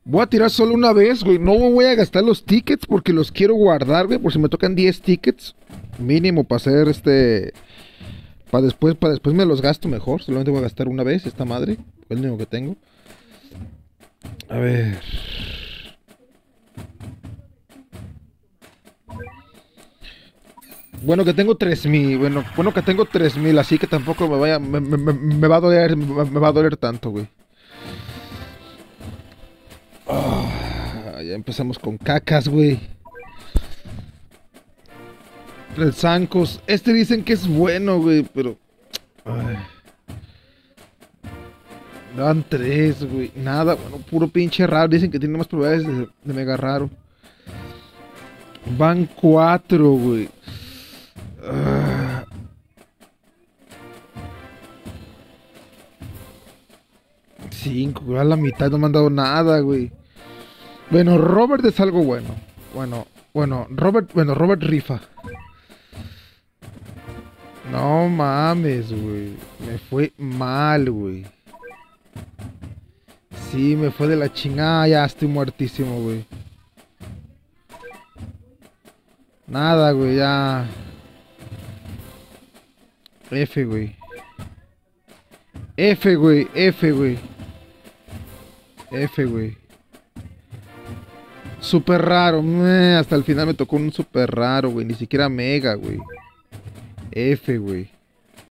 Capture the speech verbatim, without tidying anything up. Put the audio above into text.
Voy a tirar solo una vez, güey. No voy a gastar los tickets porque los quiero guardar, güey. Por si me tocan diez tickets. Mínimo para hacer este... Para después, para después me los gasto mejor. Solamente voy a gastar una vez esta madre. Es lo único que tengo. A ver... Bueno que tengo tres mil, bueno, bueno que tengo tres mil, así que tampoco me vaya, me, me, me, me va a doler, me, me va a doler tanto, güey. Oh, ya empezamos con cacas, güey. El Zancos, este dicen que es bueno, güey, pero... Ay. Dan tres, güey, nada, bueno, puro pinche raro, dicen que tiene más probabilidades de, de mega raro. Van cuatro, güey. Uh, cinco, güey, a la mitad no me han dado nada, güey. Bueno, Robert es algo bueno. Bueno, bueno, Robert, bueno, Robert rifa. No mames, güey. Me fue mal, güey. Sí, me fue de la chingada. Ya estoy muertísimo, güey. Nada, güey, ya. F, güey. F, güey, F, güey. F, güey. Súper raro. Meh, hasta el final me tocó un súper raro, güey. Ni siquiera mega, güey. F, güey.